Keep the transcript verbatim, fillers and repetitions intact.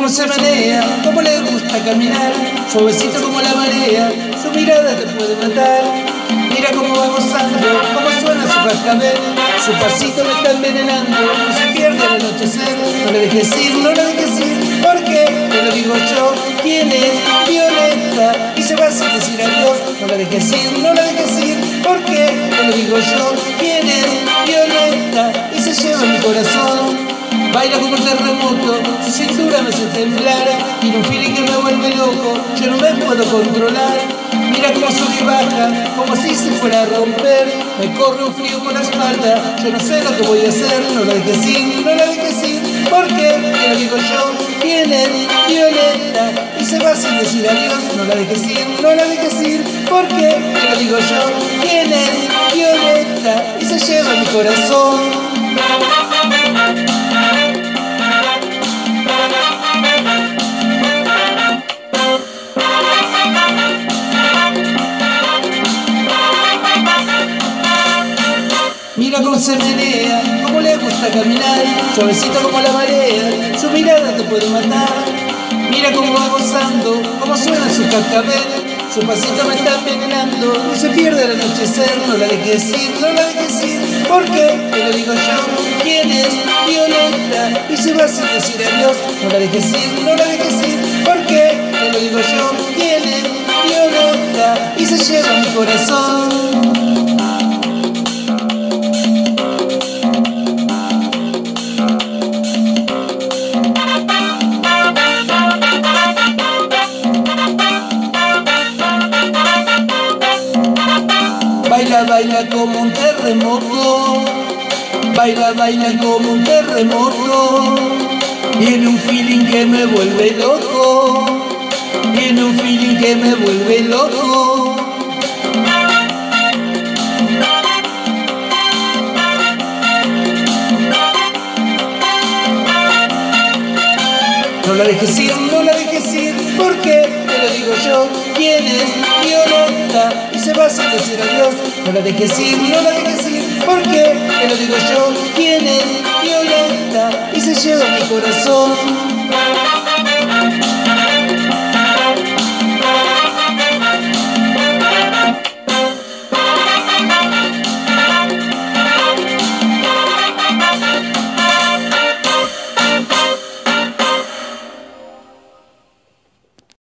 cómo se menea, cómo le gusta caminar, suavecito como la marea, su mirada te puede matar. Mira cómo va gozando, cómo suena su cascabel, su pasito me está envenenando, no se pierde el anochecer. No le dejes ir, no le dejes ir, porque te lo digo yo, quién es Violeta, y se va sin decir adiós. No la dejes ir, no la dejes ir, porque te lo digo yo, quién es Violeta, y se lleva mi corazón. Baila como un terremoto, su cintura me hace temblar, tiene un feeling que me vuelve loco, yo no me puedo controlar. Mira cómo sube y baja, como si se fuera a romper, me corre un frío por la espalda, yo no sé lo que voy a hacer. No la dejes ir, no la dejes ir, porque te lo digo yo, quién es Violeta, y se va sin decir adiós. No la dejes ir, no la dejes ir, porque te lo digo yo, quién es Violeta, y se lleva mi corazón. Mira cómo se menea, cómo le gusta caminar, suavecito como la marea, su mirada te puede matar. Mira cómo va gozando, cómo suena su cascabel, su pasito me está envenenando, no se pierde el anochecer. No la dejes ir, no la dejes ir, porque te lo digo yo, quién es Violeta, y se va sin decir adiós. No la dejes ir, no la dejes ir, porque te lo digo yo, quién es Violeta, y se lleva mi corazón. Baila, baila como un terremoto, baila, baila como un terremoto, tiene un feeling que me vuelve loco, tiene un feeling que me vuelve loco. No la dejes ir, no la dejes ir, porque te lo digo yo, quién es Violeta, y se va sin decir adiós. No la dejes ir, no la dejes ir, porque te lo digo yo, quién es Violeta, y se lleva mi corazón.